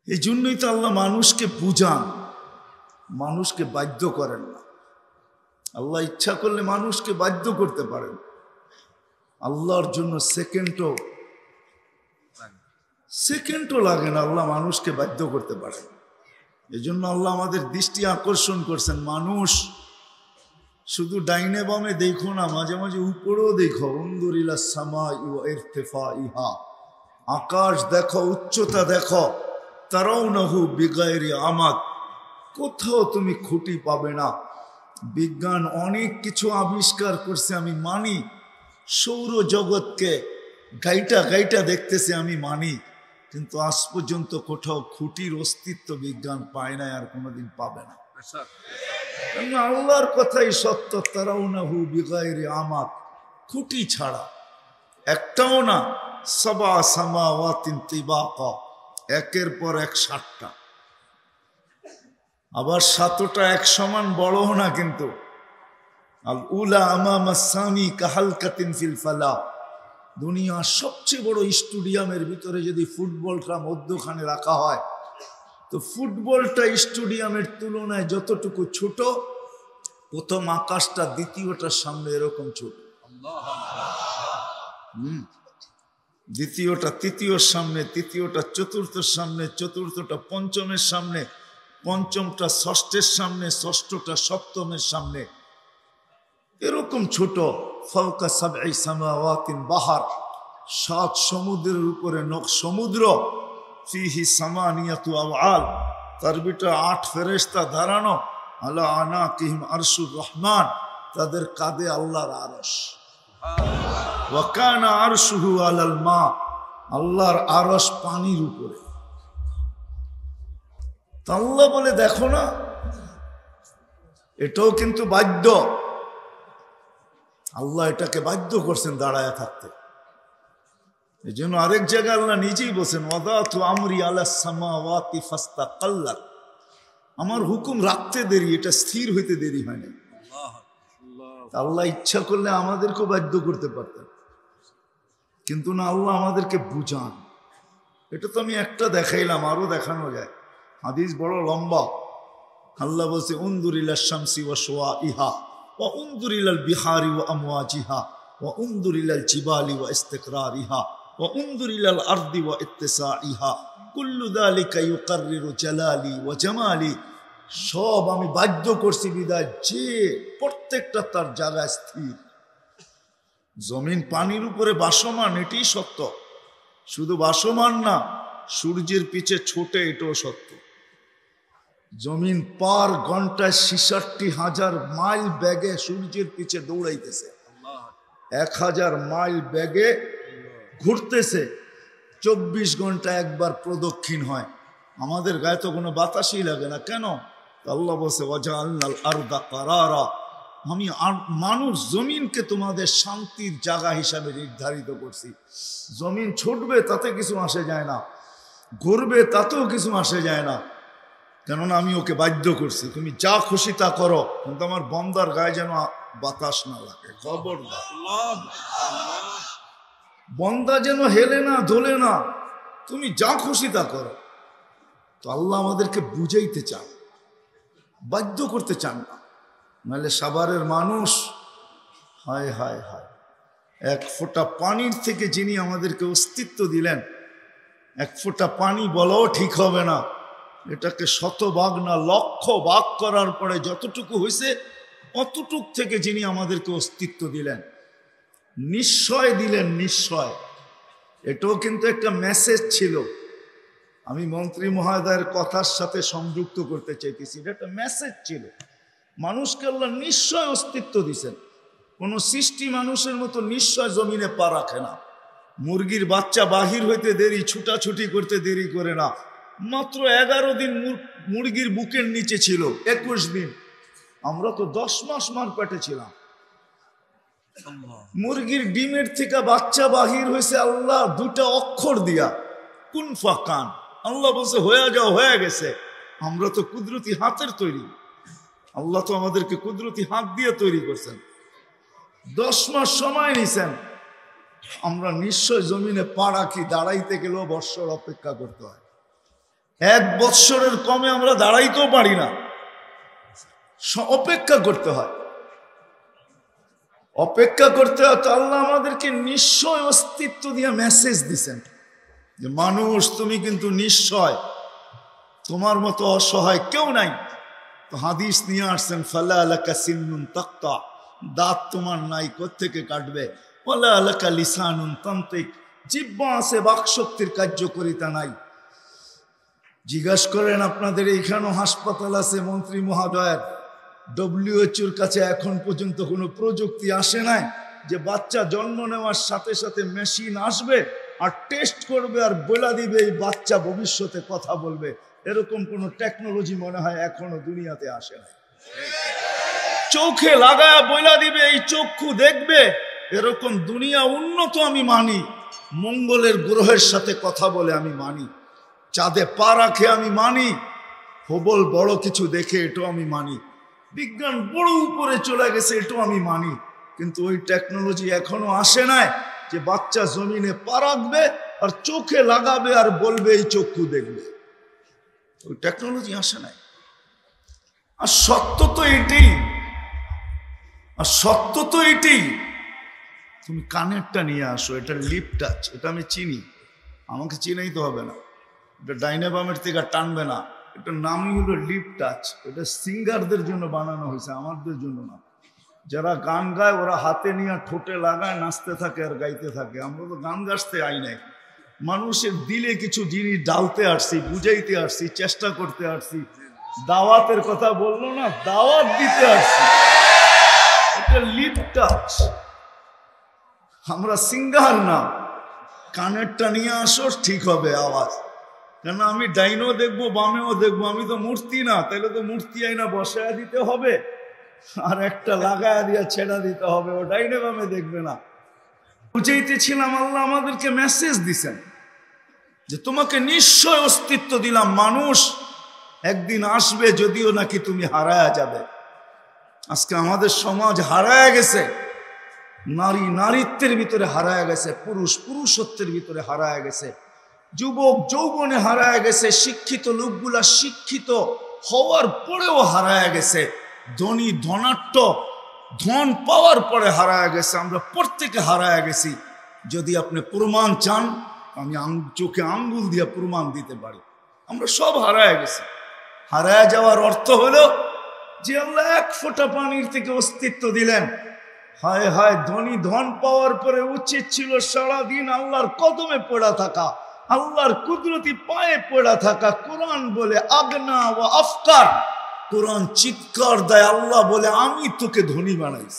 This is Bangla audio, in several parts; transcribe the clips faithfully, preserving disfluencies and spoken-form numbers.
এই জন্যই তো আল্লাহ মানুষকে বুঝান, মানুষকে বাধ্য করেন না। আল্লাহ ইচ্ছা করলে মানুষকে বাধ্য করতে পারেন, আল্লাহর জন্য সেকেন্ডও সেকেন্ডও লাগে না, আল্লাহ মানুষকে বাধ্য করতে পারেন। এই জন্য আল্লাহ আমাদের দৃষ্টি আকর্ষণ করছেন, মানুষ শুধু ডাইনে বামে দেখো না, মাঝে মাঝে উপরেও দেখো। উনদুরিলা সামাই ওয়া ইরতিফাইহা, আকাশ দেখো, উচ্চতা দেখো। তারাউনাহু বিগাইরি আমাদ, কোথাও তুমি খুঁটি পাবে না। বিজ্ঞান অনেক কিছু আবিষ্কার করছে, আমি মানি। সৌর জগৎকে গাইটা গাইটা দেখতেছে, আমি মানি। কিন্তু আজ পর্যন্ত কোথাও খুঁটির অস্তিত্ব বিজ্ঞান পায় না, আর কোনোদিন পাবে না। আল্লাহর কথাই সত্য। তারাউনাহু বিগাইরি আমাদ, খুঁটি ছাড়া একটাও না। সাবা সামাওয়াতিন তিবাকা, একের পর এক সাতটা, আবার সাতটা এক সমান বড়ও না। কিন্তু আল উলা আমামা সামি কাহালকাতিন ফিল ফালা, দুনিয়ার সবচেয়ে বড় স্টেডিয়ামের ভিতরে যদি ফুটবলটা মধ্যখানে রাখা হয়, তো ফুটবলটা স্টেডিয়ামের তুলনায় যতটুকু ছোট, প্রথম আকাশটা দ্বিতীয়টার সামনে এরকম ছোট। হম দ্বিতীয়টা তৃতীয়র সামনে, তৃতীয়টা চতুর্থের সামনে, চতুর্থটা পঞ্চমের সামনে, পঞ্চমটা ষষ্ঠের সামনে, ষষ্ঠটা সপ্তমের সামনে, এরকম ছোট। ফাওকা সাবঈ সামাওয়াতিন বাহার, সাত সমুদ্রের উপরে নক সমুদ্র। ফিহি সামানিয়াতু আওয়াল, তার ভিতরে আট ফেরেশতা দাঁড়ানো। আলা আনাকিহিম আরশুর রহমান, তাদের কাঁধে আল্লাহর আরশ। ওয়া কানা আরশুহু আলাল মা, আল্লাহর আরশ পানির উপরে। আল্লাহ বলে দেখো না, এটাও কিন্তু বাধ্য। আল্লাহ এটাকে বাধ্য করছেন দাঁড়ায় থাকতে। এই জন্য আরেক জায়গায় আল্লাহ নিজেই বলছেন, ওয়াদাতু আমরি আলাস সামাওয়াতি ফাস্তাকাল্লাত, আমার হুকুম রাখতে দেরি, এটা স্থির হইতে দেরি হয় না। আল্লাহ ইচ্ছা করলে আমাদেরকেও বাধ্য করতে পারতেন, কিন্তু না, আল্লাহ আমাদেরকে বুঝান। এটা তো আমি একটা দেখাইলাম, আরো দেখানো যায়। হাদিস বড় লম্বা। আল্লাহ বলছে, উনদুরিলা শামসি ওয়া শুআইহা ওয়া উনদুরিলাল বিহারি ওয়া আমওয়াজিহা ওয়া উনদুরিলাল জিবালি ওয়া ইস্তিকরারিহা ওয়া উনদুরিলাল আরদি ওয়া ইত্তিসাইহা কুল্লু যালিকা ইউকাররিরু জালালি ওয়া জামালি। সব আমি বাধ্য করছি বিদায় যে প্রত্যেকটা তার জায়গায় স্থির। জমিন পানির উপরে বাসমান, এটাই সত্য। শুধু বাসমান না, সূর্যের পিছে ছোটে, এটাও সত্য। জমিন পার ঘন্টায় ছিষট্টি হাজার মাইল ব্যাগে সূর্যের পিছে দৌড়াইতেছে, এক হাজার মাইল ব্যাগে ঘুরতেছে। চব্বিশ ঘন্টা একবার প্রদক্ষিণ হয়। আমাদের গায়ে তো কোনো বাতাসই লাগে না। কেন? আল্লাহ বলছে, ওয়াজআলনাল আরদা কারারা, আমি মানুষ জমিনকে তোমাদের শান্তির জায়গা হিসাবে নির্ধারিত করছি। জমিন ছুটবে তাতে কিছু আসে যায় না, ঘুরবে তাতেও কিছু আসে যায় না, কেননা আমি ওকে বাধ্য করছি। তুমি যা খুশি তা করো, কিন্তু আমার বন্দার গায়ে যেন বাতাস না লাগে। খবরদার, বন্দা যেন হেলে না, দোলে না। তুমি যা খুশি তা করো। তো আল্লাহ আমাদেরকে বুঝাইতে চান, বাধ্য করতে চান না। নাহলে সাভারের মানুষ, হায় হায় হায়, এক ফোঁটা পানির থেকে যিনি আমাদেরকে অস্তিত্ব দিলেন, এক ফোঁটা পানি বলাও ঠিক হবে না, এটাকে শতভাগ না লক্ষ ভাগ করার পরে যতটুকু হয়েছে অতটুক থেকে যিনি আমাদেরকে অস্তিত্ব দিলেন, নিশ্চয় দিলেন, নিশ্চয়। এটাও কিন্তু একটা মেসেজ ছিল। আমি মন্ত্রী মহোদয়ের কথার সাথে সংযুক্ত করতে চাইতেছি। এটা একটা মেসেজ ছিল। মানুষকে আল্লাহ নিশ্চয় অস্তিত্ব দিছেন। কোন সৃষ্টি মানুষের মতো নিশ্চয় জমিনে পা রাখে না। মুরগির বাচ্চা বাহির হইতে দেরি, ছুটাছুটি করতে দেরি করে না। মাত্র এগারো দিন মুরগির বুকের নিচে ছিল, একুশ দিন। আমরা তো দশ মাস মার পেটে ছিলাম। মুরগির ডিমের থেকে বাচ্চা বাহির হয়েছে আল্লাহ দুটা অক্ষর দিয়া, কুন ফাকান। আল্লাহ বলছে হয়ে যাও, হয়ে গেছে। আমরা তো কুদরতি হাতের তৈরি, আল্লাহ তো আমাদেরকে কুদরতি হাত দিয়ে তৈরি করছেন। দশ মাস সময় নিছেন। আমরা নিশ্চয় জমিনে পা রাখি, দাঁড়াইতে গেলেও বৎসর অপেক্ষা করতে হয়। এক বৎসরের কমে আমরা দাঁড়াইতেও পারি না, অপেক্ষা করতে হয়, অপেক্ষা করতে হয়। তো আল্লাহ আমাদেরকে নিশ্চয় অস্তিত্ব দিয়ে মেসেজ দিছেন যে মানুষ তুমি কিন্তু নিশ্চয়, তোমার মতো অসহায় কেউ নাই। তো হাদিস নিয়ে আসছেন, ফালা আলাকা সিন্নুন তাক্তা, দাঁত তোমার নাই, কোত্থেকে কাটবে? ওয়ালা আলাকা লিসানুন তান্তিক, জিহ্বা আছে, বাকশক্তির কার্যকারিতা নাই। জিজ্ঞাসা করেন আপনাদের এইখানেও হাসপাতাল আছে মন্ত্রী মহোদয়ের, ডব্লিউএইচওর কাছে এখন পর্যন্ত কোনো প্রযুক্তি আসে নাই যে বাচ্চা জন্ম নেওয়ার সাথে সাথে মেশিন আসবে আর টেস্ট করবে আর বলে দিবে এই বাচ্চা ভবিষ্যতে কথা বলবে। এরকম কোনো টেকনোলজি মনে হয় এখনো দুনিয়াতে আসে নাই। চোখে লাগায় বলে দিবে এই চক্ষু দেখবে, এরকম দুনিয়া উন্নত আমি মানি। মঙ্গলের গ্রহের সাথে কথা বলে আমি মানি, চাঁদে পা রাখে আমি মানি, হবল বড় কিছু দেখে এটাও আমি মানি, বিজ্ঞান বড় উপরে চলে গেছে এটাও আমি মানি। কিন্তু ওই টেকনোলজি এখনো আসে নাই যে বাচ্চা জমিনে পা রাখবে আর চোখে লাগাবে আর বলবে এই চক্ষু দেখবে। ওই টেকনোলজি আসে নাই। আর সত্য তো এটাই, আর সত্য তো এটাই। তুমি কানেরটা নিয়ে আসো, এটা লিপ টাচ, এটা আমি চিনি, আমাকে চিনাই তো হবে না, এটা ডাইনাবামের থেকে টানবে না, এটার নামই হলো লিপ টাচ। এটা সিঙ্গারদের জন্য বানানো হয়েছে, আমাদের জন্য না। যারা গান গায় ওরা হাতে নিয়ে ঠোঁটে লাগায়, নাচতে থাকে আর গাইতে থাকে। আমরা তো গান গাছতে আই নাই, মানুষের দিলে কিছু জিনিস ডালতে আসছি, বুঝাইতে আসছি, চেষ্টা করতে আসছি। দাওয়াতের কথা বললো না, দাওয়াত দিতে আসছি। এটা লিপ টাচ, আমরা সিঙ্গার না। কানেরটা নিয়ে আসো, ঠিক হবে আওয়াজ। কেন আমি ডাইনও দেখবো বামেও দেখবো, আমি তো মূর্তি না, তাহলে তো মূর্তি আইনা বসায়া দিতে হবে আর একটা লাগায়া দিয়া ছেড়া দিতে হবে, ও ডাইনে বামে দেখবে না। বুঝাইতেছিলাম আল্লাহ আমাদেরকে মেসেজ দিছেন যে তোমাকে নিশ্চয় অস্তিত্ব দিলাম, মানুষ একদিন আসবে, যদিও নাকি তুমি হারায়া যাবে। আজকে আমাদের সমাজ হারায়া গেছে, নারী নারীত্বের ভিতরে হারায়া গেছে, পুরুষ পুরুষত্বের ভিতরে হারায়া গেছে, যুবক যৌবনে হারায়া গেছে, শিক্ষিত লোকগুলা শিক্ষিত হওয়ার পরেও হারায়া গেছে, ধনী ধনাট্য ধন পাওয়ার পরে হারায়া গেছে। আমরা প্রত্যেকে হারায়া গেছি। যদি আপনি প্রমাণ চান, আমি চোখে আঙ্গুল দিয়ে প্রমাণ দিতে পারি, আমরা সব হারায়া গেছি। হারায়া যাওয়ার অর্থ হলো যে আল্লাহ এক ফোঁটা পানির থেকে অস্তিত্ব দিলেন। হায় হায়, ধনী ধন পাওয়ার পরে উচিত ছিল সারাদিন আল্লাহর কদমে পড়া থাকা, আল্লাহর কুদরতি পায়ে পড়া থাকা। কোরআন বলে আগনা ওয়া আফকার, কোরআন চিৎকার দেয়, আল্লাহ বলে আমি তোকে ধনী বানাইছি,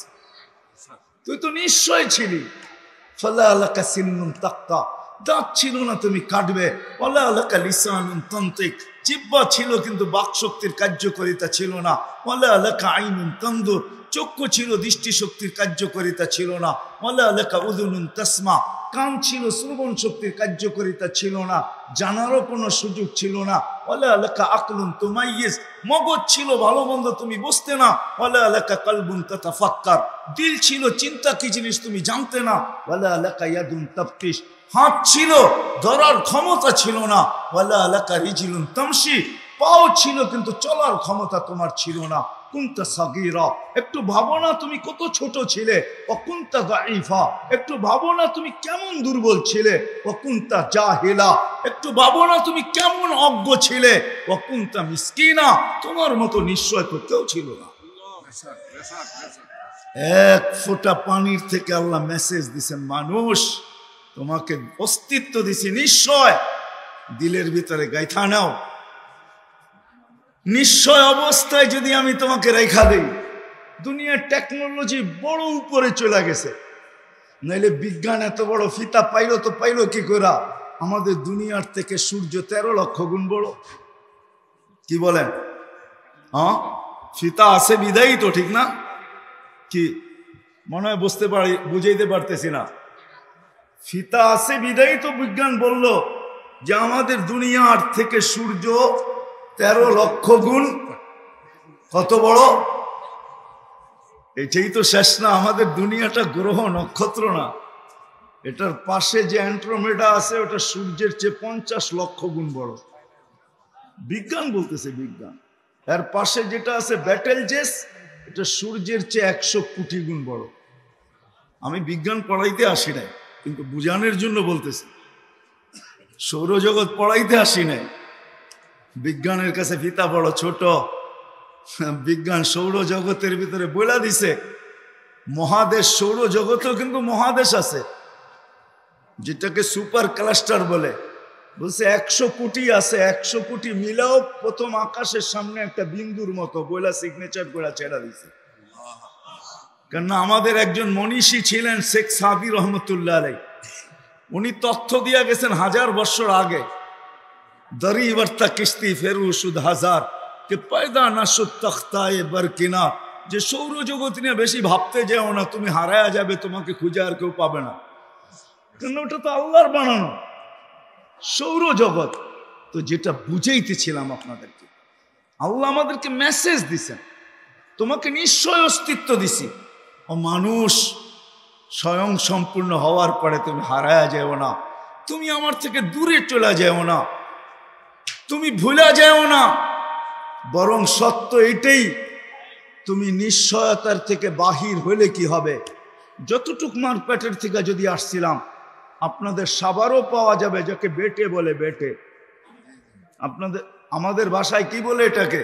তুই তো নিশ্চয় ছিলি। ফালা আলাকা সিন্নুন তাক্তা, দাঁত ছিল না তুমি কাটবে। ওয়ালা আলাকা লিসানুন তান্তিক, জিহ্বা ছিল কিন্তু বাকশক্তির কার্যকারিতা ছিল না। ওয়ালা আলাকা আইনুন তানদুর, চক্ষু ছিল দৃষ্টিশক্তির কার্যকারিতা ছিল না। ওয়ালা আলাকা উযুনুন তাসমা, কান ছিল শ্রবণ শক্তির কার্যকারিতা ছিল না, জানারও কোনো সুযোগ ছিল না। ওয়ালা আলাকা আকলুন তুমাইয়িজ, মগজ ছিল ভালো মন্দ তুমি বুঝতে না। ওয়ালা আলাকা কলবুন তাতাফাক্কার, দিল ছিল চিন্তা কি জিনিস তুমি জানতে না। ওয়ালা আলাকা ইয়াদুন তাফতিশ, হাত ছিল ধরার ক্ষমতা ছিল না। ওয়ালা আলাকা রিজলুন তামশি, পাও ছিল কিন্তু চলার ক্ষমতা তোমার ছিল না। কুনতা সাগীরা, একটু ভাবো না তুমি কত ছোট ছিলে। ও কুনতা দাঈফা, একটু ভাবো না তুমি কেমন দুর্বল ছিলে। ও কুনতা জাহিলা, একটু ভাবো না তুমি কেমন অজ্ঞ ছিলে। ও কুনতা মিসকিনা, তোমার মতো নিশ্চয় তো কেউ ছিল না। এক ফোঁটা পানির থেকে আল্লাহ মেসেজ দিছেন, মানুষ তোমাকে অস্তিত্ব দিছি, নিশ্চয় দিলের ভিতরে গাইথা নাও। নিশ্চয় অবস্থায় যদি আমি তোমাকে রেখা দেই, দুনিয়ার টেকনোলজি বড় উপরে চলে গেছে, নাইলে বিজ্ঞান এত বড় ফিতা পাইলো তো পাইলো কি করে? আমাদের দুনিয়ার থেকে সূর্য তেরো লক্ষ গুণ বড়। কি বলেন? হ্যাঁ, ফিতা আছে বিদায়ী তো, ঠিক না? কি মনে হয় বুঝতে পারি, বুঝাইতে পারতেছি না। ফিতা আছে বিদায়ী তো বিজ্ঞান বলল যে আমাদের দুনিয়ার থেকে সূর্য তেরো লক্ষ গুণ কত বড়। এটাই তো শেষ না, আমাদের দুনিয়াটা গ্রহ নক্ষত্র না। এটার পাশে যে অ্যান্ড্রোমেডা আছে ওটা সূর্যের চেয়ে পঞ্চাশ লক্ষ গুণ বড়। বিজ্ঞান বলতেছে বিজ্ঞান। এর পাশে যেটা আছে ব্যাটেল জেস, এটা সূর্যের চেয়ে একশো কোটি গুণ বড়। আমি বিজ্ঞান পড়াইতে আসি নাই, কিন্তু বুঝানোর জন্য বলতেছি। সৌরজগৎ পড়াইতে আসি নাই, বিজ্ঞানের কাছে ফিতা বড় ছোট। বিজ্ঞান সৌরজগতের ভিতরে বলে দিছে মহাদেশ, সৌরজগতেও কিন্তু মহাদেশ আছে, যেটাকে সুপার ক্লাস্টার বলে। বলছে একশো কোটি আছে, একশো কোটি মিলাও প্রথম আকাশের সামনে একটা বিন্দুর মতো বইলা সিগনেচার করে ছেড়া দিছে। কেননা আমাদের একজন মনীষী ছিলেন শেখ সাদি রহমতুল্লাহ আলাই, উনি তথ্য দিয়া গেছেন হাজার বছর আগে। দরি বর্তা কিস্তি ফেরু সুদ হাজার কে পয়দা না সুদ তখতায়ে বরকিনা, যে সৌরজগৎ নিয়ে বেশি ভাবতে যাও না, তুমি হারায়া যাবে, তোমাকে খুঁজে আর কেউ পাবে না। কেন ওটা তো আল্লাহর বানানো সৌরজগৎ। তো যেটা বুঝাইতেছিলাম আপনাদেরকে, আল্লাহ আমাদেরকে মেসেজ দিছেন, তোমাকে নিশ্চয় অস্তিত্ব দিছি। ও মানুষ, স্বয়ং সম্পূর্ণ হওয়ার পরে তুমি হারায়া যাও না, তুমি আমার থেকে দূরে চলে যাও না, তুমি ভুলে যাও না। বরং সত্য এটাই, তুমি নিশ্চয়তার থেকে বাহির হইলে কি হবে, যতটুক মার পেটের থেকে যদি আসছিলাম, আপনাদের সাবারও পাওয়া যাবে, যাকে বেটে বলে। বেটে আপনাদের, আমাদের ভাষায় কি বলে এটাকে?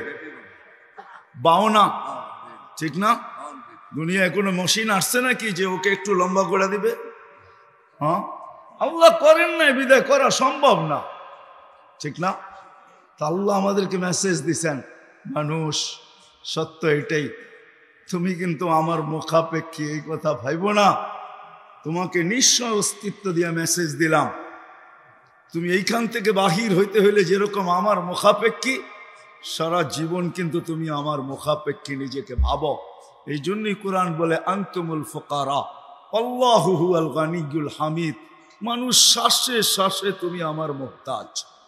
বাওনা, ঠিক না? দুনিয়ায় কোনো মেশিন আসছে নাকি যে ওকে একটু লম্বা করে দিবে? হ্যাঁ, আল্লাহ করেন না, বিদায় করা সম্ভব না, ঠিক না? তা আল্লাহ আমাদেরকে মেসেজ দিছেন, মানুষ সত্য এটাই, তুমি কিন্তু আমার মুখাপেক্ষী, এই কথা ভাইব না। তোমাকে নিশ্চয় অস্তিত্ব দিয়ে মেসেজ দিলাম, তুমি এইখান থেকে বাহির হইতে হইলে যেরকম আমার মুখাপেক্ষী, সারা জীবন কিন্তু তুমি আমার মুখাপেক্ষী নিজেকে ভাবো। এই জন্যই কোরআন বলে আনতুমুল ফুকারা আল্লাহু হুয়াল গানিয়ুল হামিদ। মানুষ শ্বাসে শ্বাসে তুমি আমার মুহতাজ।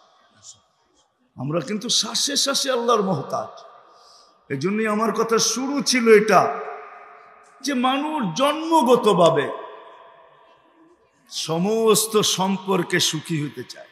আমরা কিন্তু শ্বাসে শ্বাসে আল্লাহর মুহতাজ। এই জন্যই আমার কথা শুরু ছিল এটা, যে মানুষ জন্মগতভাবে সমস্ত সম্পর্কে সুখী হতে চায়,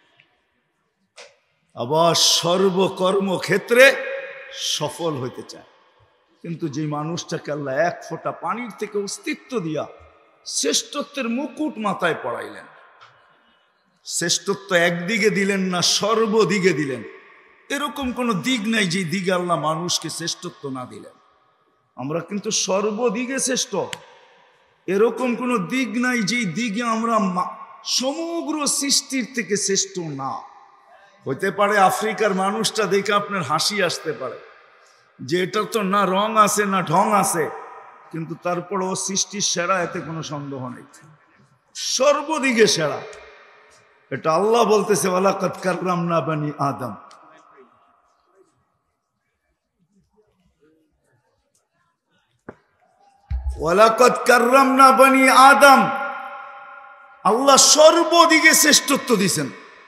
আবার সর্বকর্মক্ষেত্রে সফল হইতে চায়। কিন্তু যে মানুষটাকে আল্লাহ এক ফোঁটা পানির থেকে অস্তিত্ব দিয়া শ্রেষ্ঠত্বের মুকুট মাথায় পড়াইলেন, শ্রেষ্ঠত্ব একদিকে দিলেন না, সর্বদিকে দিলেন। এরকম কোন দিক নাই যে দিকে আল্লাহ মানুষকে শ্রেষ্ঠত্ব না দিলেন। আমরা কিন্তু সর্বদিকে শ্রেষ্ঠ, এরকম কোন দিক নাই যে দিকে আমরা সমগ্র সৃষ্টির থেকে শ্রেষ্ঠ না। হইতে পারে আফ্রিকার মানুষটা দেখে আপনার হাসি আসতে পারে, যে এটা তো না রং আছে না ঢং আছে, কিন্তু তারপর ও সৃষ্টির সেরা, এতে কোনো সন্দেহ নেই, সর্বদিকে সেরা। এটা আল্লাহ বলতেছে, ওয়ালাকাদ কাররামনা বানি আদম। ওয়ালাকাদ কাররামনা বানি আদম। আল্লাহ সর্বদিকে শ্রেষ্ঠত্ব দিয়েছেন,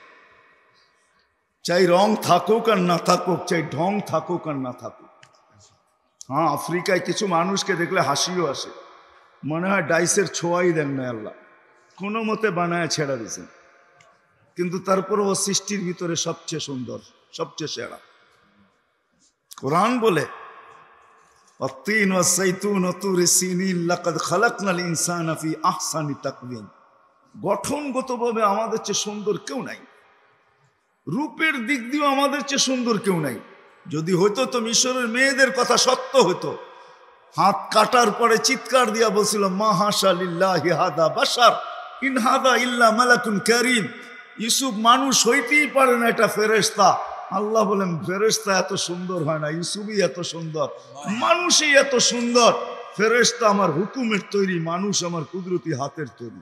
চাই রং থাকুক আর না থাকুক, চাই ঢং থাকুক আর না থাকুক। হ্যাঁ, আফ্রিকায় কিছু মানুষকে দেখলে হাসিও আসে, মনে হয় ডাইসের ছোঁয়াই দেন না আল্লাহ, কোনো মতে বানায় ছেড়া দিয়েছেন। কিন্তু তারপরে ও সৃষ্টির ভিতরে সবচেয়ে সুন্দর, সবচেয়ে সেরা। কোরআন বলে والتين والزيتون وطور سينين لقد خلقنا الانسان في احسن تقويم। গঠনগতভাবে আমাদের চেয়ে সুন্দর কেউ নাই, রূপের দিক দিয়েও আমাদের চেয়ে সুন্দর কেউ নাই। যদি হইতো তো মিশরের মেয়েদের কথা সত্য হতো। হাত কাটার পরে চিৎকার দিয়া বলছিল, মা হাশা লিল্লাহি হাদা বাশার ইন হাদা ইল্লা মালাকুন কারীম। ইউসুফ মানুষ হইতেই পারে না, এটা ফেরেশতা। আল্লাহ বলেন, ফেরেশতা এত সুন্দর হয় না, ইউসুফই এত সুন্দর, মানুষই এত সুন্দর। ফেরেশতা আমার হুকুমের তৈরি, মানুষ আমার কুদরতি হাতের তৈরি।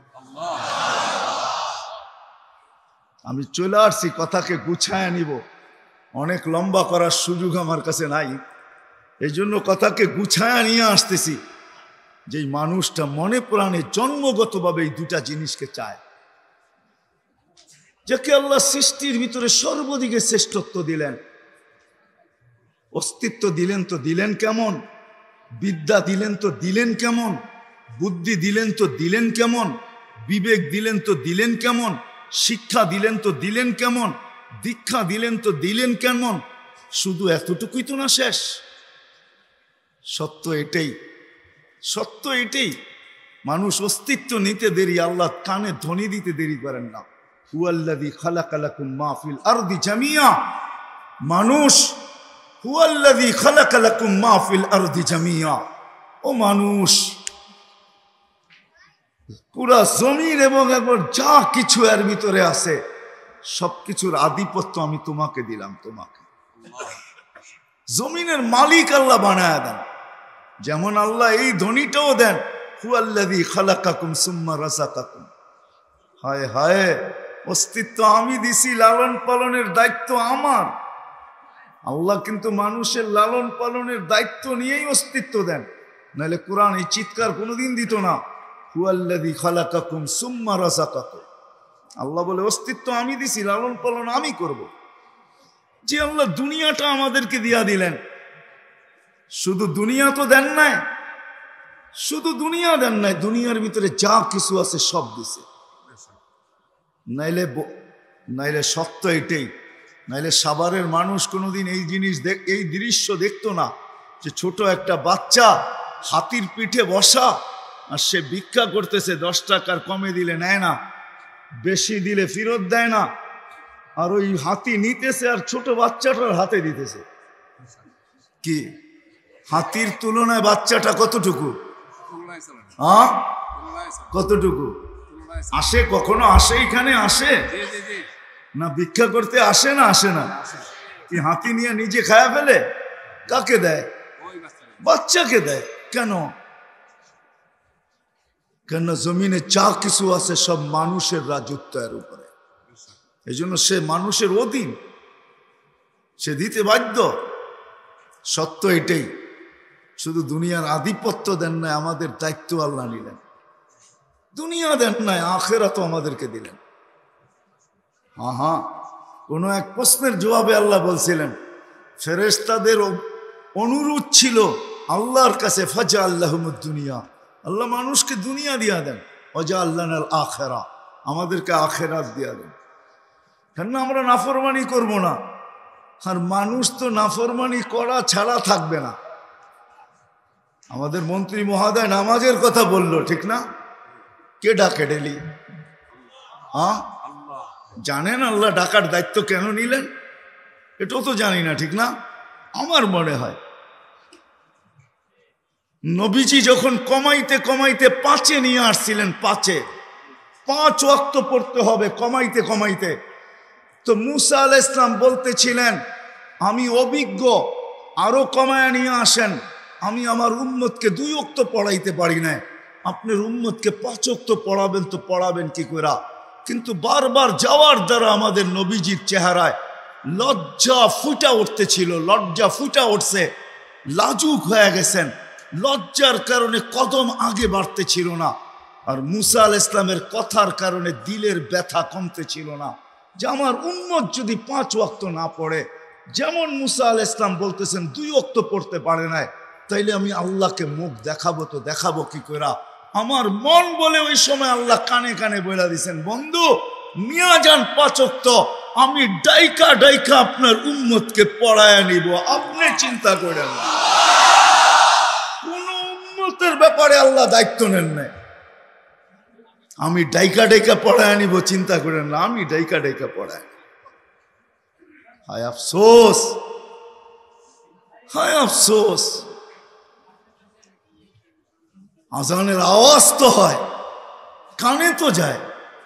আমি চলে আসছি, কথাকে গুছায় নিব, অনেক লম্বা করার সুযোগ আমার কাছে নাই, এই জন্য কথাকে গুছায় নিয়ে আসতেছি। যে মানুষটা মনে প্রাণে জন্মগতভাবে এই দুটা জিনিসকে চায়, যাকে আল্লাহ সৃষ্টির ভিতরে সর্বদিকে শ্রেষ্ঠত্ব দিলেন, অস্তিত্ব দিলেন, তো দিলেন কেমন? বিদ্যা দিলেন তো দিলেন কেমন? বুদ্ধি দিলেন তো দিলেন কেমন? বিবেক দিলেন তো দিলেন কেমন? শিক্ষা দিলেন তো দিলেন কেমন? দীক্ষা দিলেন তো দিলেন কেমন? শুধু এতটুকুই তো না শেষ। সত্য এটাই, সত্য এটাই। মানুষ অস্তিত্ব নিতে দেরি, আল্লাহ কানে ধ্বনি দিতে দেরি করেন না। হুয়াল্লাযী খালাকা লাকুম মা ফিল আরদি জামিয়া। মানুষ, হুয়াল্লাযী খালাকা লাকুম মা ফিল আরদি জামিয়া। ও মানুষ, পুরা জমিন এবং একবার যা কিছু এর ভিতরে আছে সবকিছুর আধিপত্য আমি তোমাকে দিলাম। তোমাকে জমিনের মালিক আল্লাহ বানায়া দেন। যেমন আল্লাহ এই ধ্বনিটাও দেন, হুয়াল্লাযী খালাকাকুম সুম্মা রাযাকাকুম। হায় হায়, অস্তিত্ব আমি দিছি, লালন পালনের দায়িত্ব আমার। আল্লাহ কিন্তু মানুষের লালন পালনের দায়িত্ব নিয়েই অস্তিত্ব দেন, নাহলে কোরআন এই চিৎকার কোনোদিন দিত না। হুয়াল্লাযী খালাকাকুম সুম্মা রাযাকাকুম। আল্লাহ বলে অস্তিত্ব আমি দিছি, লালন পালন আমি করব। যে আল্লাহ দুনিয়াটা আমাদেরকে দিয়া দিলেন, শুধু দুনিয়া তো দেন নাই, শুধু দুনিয়া দেন নাই, দুনিয়ার ভিতরে যা কিছু আছে সব দিছে। নাইলে নাইলে সত্য এটাই, নাইলে সাভারের মানুষ কোনোদিন এই জিনিস দেখ এই দৃশ্য দেখতো না, যে ছোট একটা বাচ্চা হাতির পিঠে বসা আর সে ভিক্ষা করতেছে, দশ টাকার কমে দিলে নেয় না, বেশি দিলে ফেরত দেয় না, আর ওই হাতি নিতেছে আর ছোট বাচ্চাটার হাতে দিতেছে। কি হাতির তুলনায় বাচ্চাটা কতটুকু? হ্যাঁ, কতটুকু আসে? কখনো আসে? এখানে আসে না? ভিক্ষা করতে আসে না? আসে না? কি হাতি নিয়ে নিজে খায়া ফেলে? কাকে দেয়? বাচ্চাকে দেয়। কেন? কেন জমিনে যা কিছু আছে সব মানুষের রাজত্বের উপরে, এই জন্য সে মানুষের অধীন, সে দিতে বাধ্য। সত্য এটাই। শুধু দুনিয়ার আধিপত্য দেন নাই, আমাদের দায়িত্ব আল্লাহ নিলেন। দুনিয়া দেন নাই, আখিরাতও আমাদেরকে দিলেন। হ্যাঁ হ্যাঁ, কোনো এক প্রশ্নের জবাবে আল্লাহ বলছিলেন, ফেরেশতাদের অনুরোধ ছিল আল্লাহর কাছে, ফাজা আল্লাহুমুদ দুনিয়া, আল্লাহ মানুষকে দুনিয়া দিয়া দেন, ওয়াজা আল্লাহনাল আখিরা, আমাদেরকে আখিরাত দিয়া দেন। কেন আমরা নাফরমানি করব না? আর মানুষ তো নাফরমানি করা ছাড়া থাকবে না। আমাদের মন্ত্রী মহোদয় নামাজের কথা বললো, ঠিক না? কে ডাকে ডেলি? হ্যাঁ, জানেন আল্লাহ ডাকার দায়িত্ব কেন নিলেন? এটাও তো জানি না, ঠিক না? আমার মনে হয় নবীজি যখন কমাইতে কমাইতে পাঁচে নিয়ে আসছিলেন, পাঁচে পাঁচ ওয়াক্ত পড়তে হবে, কমাইতে কমাইতে, তো মুসা আলাইহিস সালাম বলতেছিলেন, আমি অভিজ্ঞ, আরো কমায়া নিয়ে আসেন, আমি আমার উম্মতকে দুই ওয়াক্ত পড়াইতে পারি না, আপনার উম্মতকে পাঁচ ওয়াক্ত পড়াবেন তো পড়াবেন কি করে? কিন্তু বারবার যাওয়ার দ্বারা আমাদের নবীজির চেহারায় লজ্জা ফুটা উঠতেছিল, লজ্জা ফুটা উঠছে, লাজুক হয়ে গেছেন, লজ্জার কারণে কদম আগে বাড়তে ছিল না। আর মুসা আলাইহিস সালামের কথার কারণে দিলের ব্যথা কমতে ছিল না, যে আমার উম্মত যদি পাঁচ ওয়াক্ত না পড়ে, যেমন মুসা আলাইহিস সালাম বলতেছেন দুই ওয়াক্ত পড়তে পারে না, তাইলে আমি আল্লাহকে মুখ দেখাবো তো দেখাবো কি করে? আমার মন বলে ওই সময় আল্লাহ কানে কানে বলে দিয়েছেন, বন্ধু নিয়া যান পাঁচ ওয়াক্ত, আমি ডাইকা ডাইকা আপনার উম্মতকে পড়ায়া নিব, আপনি চিন্তা করেন না। কোন উম্মতের ব্যাপারে আল্লাহ দায়িত্ব নেন নাই, আমি ডাইকা ডাইকা পড়ায় নিব, চিন্তা করেন না, আমি ডাইকা ডাইকা পড়ায়। হায় আফসোস, হায় আফসোস। আজানের আওয়াজ তো হয়, কানে তো যায়,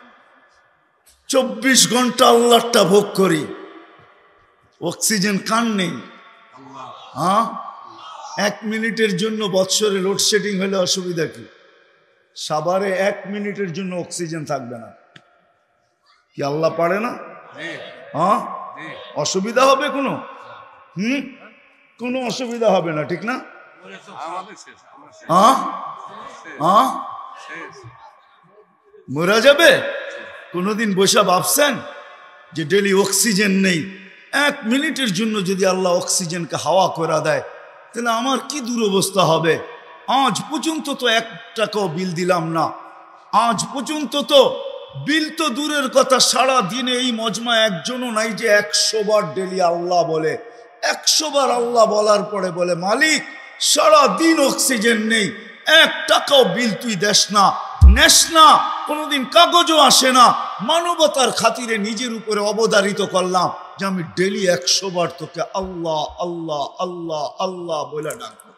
চব্বিশ ঘন্টা আল্লাহটা ভোগ করি, অক্সিজেন কান নেই। হ্যাঁ, এক মিনিটের জন্য বৎসরে লোডশেডিং হলে অসুবিধা কি? সাভারে এক মিনিটের জন্য অক্সিজেন থাকবে না, কি আল্লাহ পারে না? হ্যাঁ, অসুবিধা হবে কোনো? হুম, কোনো অসুবিধা হবে না, ঠিক না? হ্যাঁ হ্যাঁ, মরা যাবে। কোনোদিন বসে ভাবছেন যে ডেলি অক্সিজেন নেই, এক মিনিটের জন্য যদি আল্লাহ অক্সিজেনকে হাওয়া করে দেয়, তাহলে আমার কি দুরবস্থা হবে? আজ পর্যন্ত তো এক টাকাও বিল দিলাম না, আজ পর্যন্ত তো বিল তো দূরের কথা, সারা দিনে এই মজমা একজনও নাই যে একশো বার ডেলি আল্লাহ বলে। একশো বার আল্লাহ বলার পরে বলে, মালিক সারা দিন অক্সিজেন নেই, এক টাকাও বিল তুই দেস না, নেস না, কোনোদিন কাগজও আসে না। মানবতার খাতিরে নিজের উপরে অবধারিত করলাম যে আমি ডেলি একশো বার তোকে আল্লাহ আল্লাহ আল্লাহ আল্লাহ বলে ডাকবো।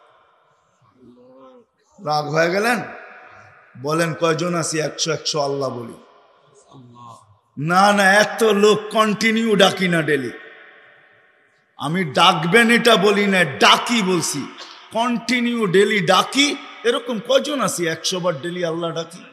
রাগ হয়ে গেলেন? বলেন কয়জন আছি একশো একশো আল্লাহ বলি? না না, এত লোক কন্টিনিউ ডাকি না ডেলি। আমি ডাকবেন এটা বলি না, ডাকি বলছি। কন্টিনিউ ডেলি ডাকি, এরকম কয়জন আছি একশো বার ডেলি আল্লাহ ডাকি?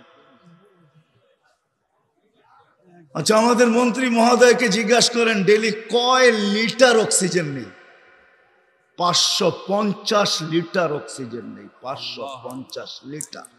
আচ্ছা, আমাদের মন্ত্রী মহোদয়কে জিজ্ঞাসা করেন ডেলি কয় লিটার অক্সিজেন নেই? পাঁচশো পঞ্চাশ লিটার অক্সিজেন নেই, পাঁচশো পঞ্চাশ লিটার।